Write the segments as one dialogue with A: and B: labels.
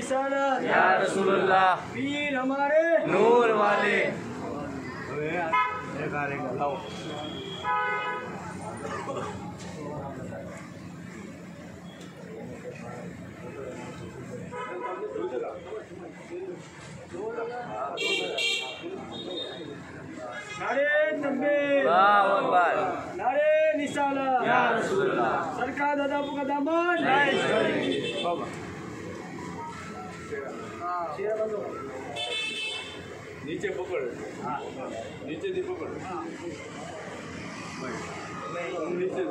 A: रिसालत
B: या रसूलुल्लाह,
A: पीर हमारे
B: नूर वाले।
A: नारे तकबीर,
B: अल्लाहु अकबर,
A: नारे रिसालत
B: या रसूलुल्लाह।
A: सरकार दादा का दामन
C: नीचे पकड़, नीचे दी पकड़, नीचे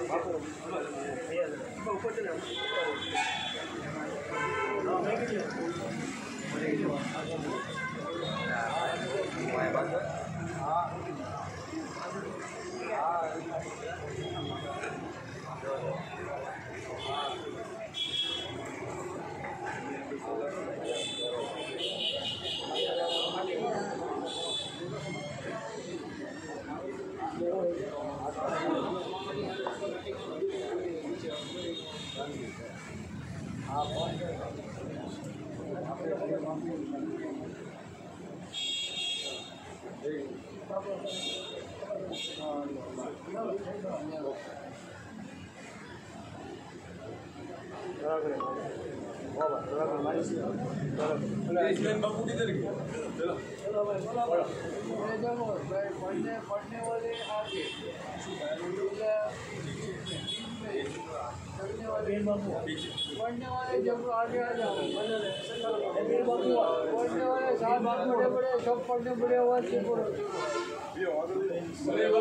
C: बापू किधर गया? चलो
A: पढ़ने वाले आगे पढ़ने वाले जब आगे आ जाओ, पढ़ने वाले साथ बड़े बड़े सब पढ़ने बड़े आवाज से बोलो।